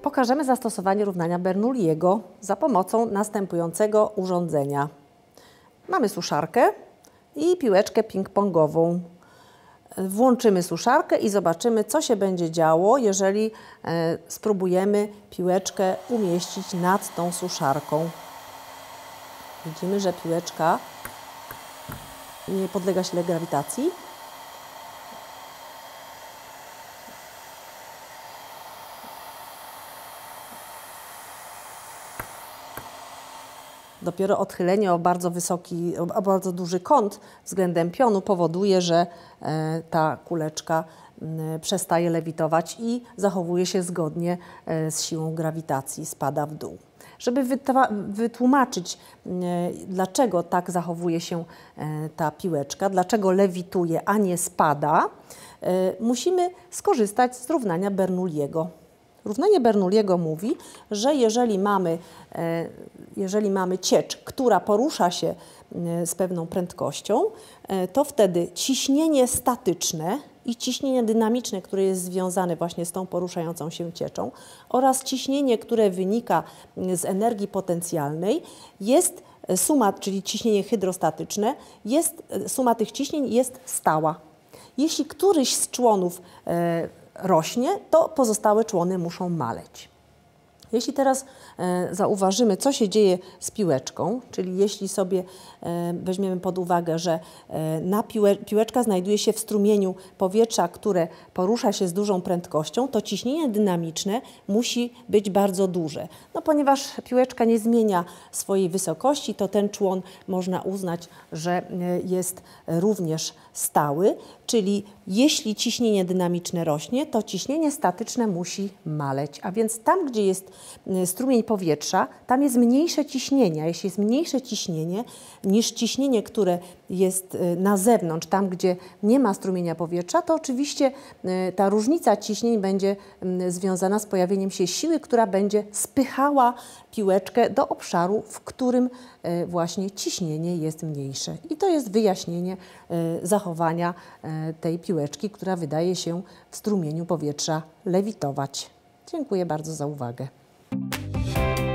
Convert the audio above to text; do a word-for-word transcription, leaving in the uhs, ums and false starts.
pokażemy zastosowanie równania Bernoulliego za pomocą następującego urządzenia. Mamy suszarkę i piłeczkę ping-pongową. Włączymy suszarkę i zobaczymy, co się będzie działo, jeżeli e, spróbujemy piłeczkę umieścić nad tą suszarką. Widzimy, że piłeczka nie podlega sile grawitacji. Dopiero odchylenie o bardzo wysoki, o bardzo duży kąt względem pionu powoduje, że e, ta kuleczka e, przestaje lewitować i zachowuje się zgodnie e, z siłą grawitacji, spada w dół. Żeby wytłumaczyć, e, dlaczego tak zachowuje się e, ta piłeczka, dlaczego lewituje, a nie spada, e, musimy skorzystać z równania Bernoulliego. Równanie Bernoulliego mówi, że jeżeli mamy, jeżeli mamy ciecz, która porusza się z pewną prędkością, to wtedy ciśnienie statyczne i ciśnienie dynamiczne, które jest związane właśnie z tą poruszającą się cieczą, oraz ciśnienie, które wynika z energii potencjalnej, jest suma, czyli ciśnienie hydrostatyczne, jest, suma tych ciśnień jest stała. Jeśli któryś z członów rośnie, to pozostałe człony muszą maleć. Jeśli teraz e, zauważymy, co się dzieje z piłeczką, czyli jeśli sobie e, weźmiemy pod uwagę, że e, na piłe, piłeczka znajduje się w strumieniu powietrza, które porusza się z dużą prędkością, to ciśnienie dynamiczne musi być bardzo duże. No, ponieważ piłeczka nie zmienia swojej wysokości, to ten człon można uznać, że e, jest również stały, czyli jeśli ciśnienie dynamiczne rośnie, to ciśnienie statyczne musi maleć, a więc tam, gdzie jest strumień powietrza, tam jest mniejsze ciśnienie. Jeśli jest mniejsze ciśnienie niż ciśnienie, które jest na zewnątrz, tam gdzie nie ma strumienia powietrza, to oczywiście ta różnica ciśnień będzie związana z pojawieniem się siły, która będzie spychała piłeczkę do obszaru, w którym właśnie ciśnienie jest mniejsze. I to jest wyjaśnienie zachowania tej piłeczki, która wydaje się w strumieniu powietrza lewitować. Dziękuję bardzo za uwagę.